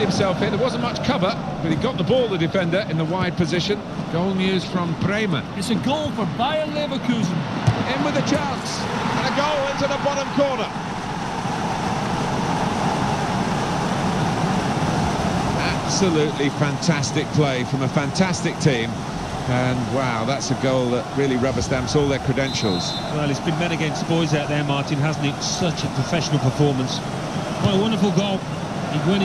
himself here. There wasn't much cover, but he got the ball, the defender, in the wide position. Goal news from Bremen. It's a goal for Bayer Leverkusen. In with a chance, and a goal into the bottom corner. Absolutely fantastic play from a fantastic team. And wow, that's a goal that really rubber stamps all their credentials. Well, it's been men against boys out there, Martin, hasn't it? Such a professional performance. What a wonderful goal.